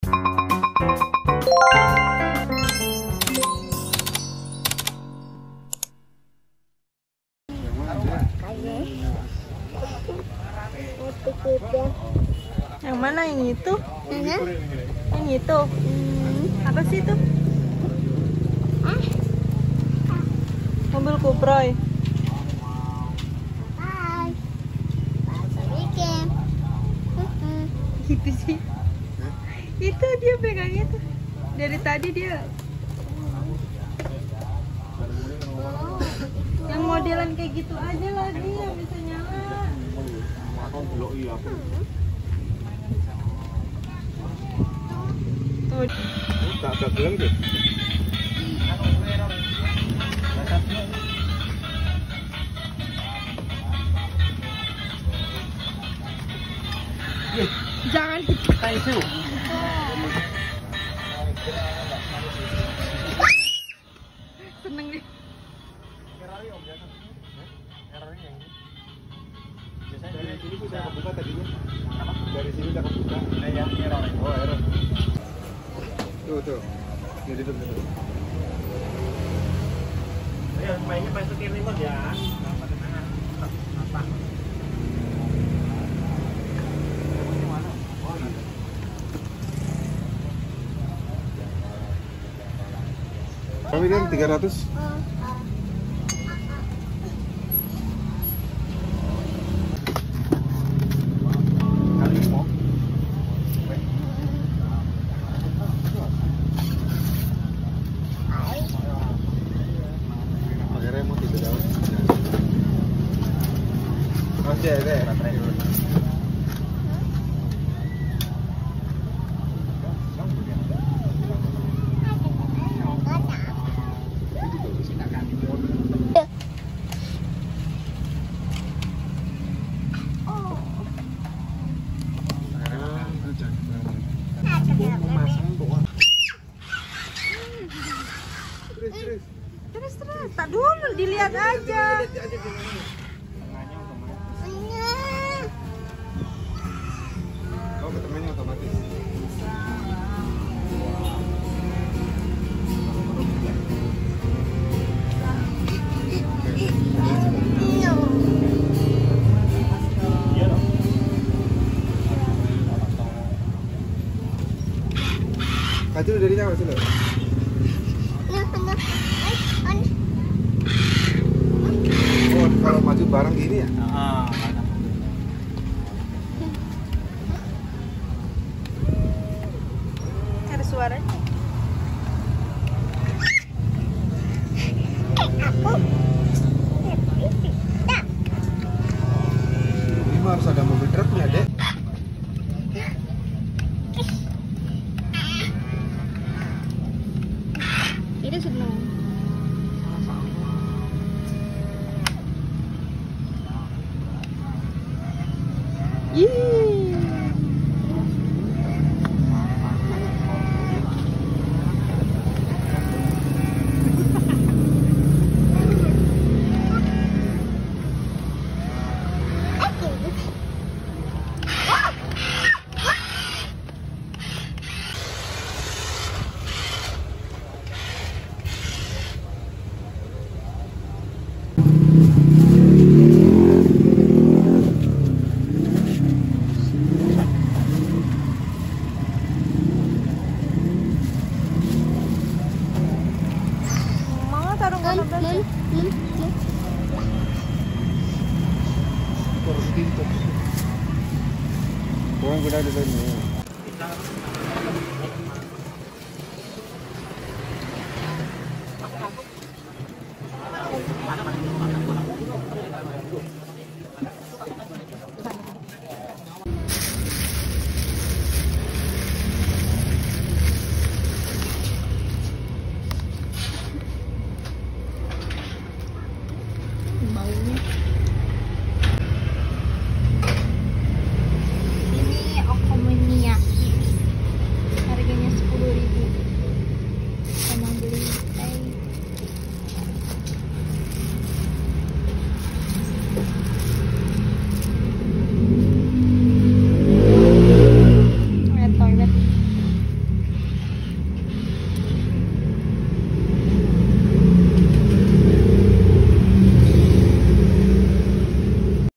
Yang mana yang itu? Yang itu? Apa sih itu? Mobil Kuproy. Gitu sih. Itu dia pegangnya tuh. Dari tadi dia. Yang modelan kayak gitu aja lah dia bisa nyala. Tuh. Tak bilang deh. Jangan Taisu. seneng deh. Dari sini bisa kebuka tadinya. Dari sini udah kebuka. Ya, error. Oh, error. Tuh. Jadi tuh. Ayo mainnya masukin remote ya. Pakai tangan. Apa? Kami kan 300. Pakai remote itu daun. Oke, deh. Terus. Tak dulu dilihat aja. Oh, ketemunya otomatis. Kaju dari mana sih lo? Oh, kalau maju bareng gini ya? Ada suaranya. Ini mah harus ada mobil truknya, Dek. Ini seneng. Kurang guna di sini.